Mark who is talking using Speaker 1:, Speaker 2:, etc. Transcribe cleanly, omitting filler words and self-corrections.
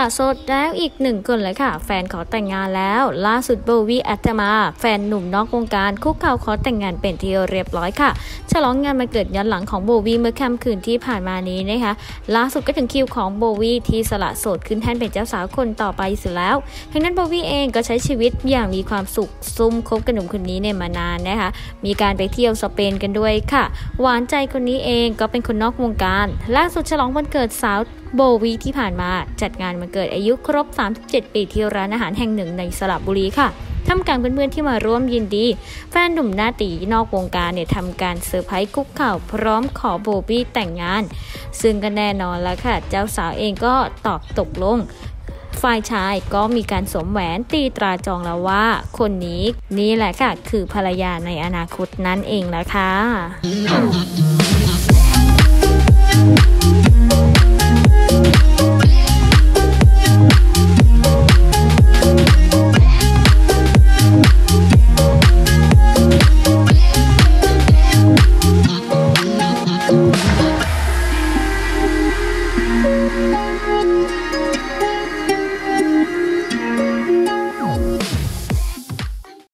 Speaker 1: ละโสดแล้วอีก1 คนเลยค่ะแฟนขอแต่งงานแล้วล่าสุดโบวี่อัตมาแฟนหนุ่มนอกวงการคุกเข่าขอแต่งงานเป็นที่เรียบร้อยค่ะฉลองงานวันเกิดย้อนหลังของโบวี่เมื่อค่ำคืนที่ผ่านมานี้นะคะล่าสุดก็ถึงคิวของโบวี่ที่สละโสดขึ้นแท่นเป็นเจ้าสาวคนต่อไปเสียแล้วทั้งนั้นโบวี่เองก็ใช้ชีวิตอย่างมีความสุขซุ่มคบกับหนุ่มคนนี้เนี่ยมานานนะคะมีการไปเที่ยวสเปนกันด้วยค่ะหวานใจคนนี้เองก็เป็นคนนอกวงการล่าสุดฉลองวันเกิดสาวโบวี่ที่ผ่านมาจัดงานวันเกิดอายุครบ37 ปีที่ร้านอาหารแห่งหนึ่งในสระบุรีค่ะท่ามกลางเพื่อนๆที่มาร่วมยินดีแฟนหนุ่มหน้าตีนอกวงการเนี่ยทำการเซอร์ไพรส์คุกเข่าพร้อมขอโบวี่แต่งงานซึ่งก็แน่นอนแล้วค่ะเจ้าสาวเองก็ตอบตกลงฝ่ายชายก็มีการสวมแหวนตีตราจองแล้วว่าคนนี้นี่แหละค่ะคือภรรยาในอนาคตนั่นเองแหละค่ะ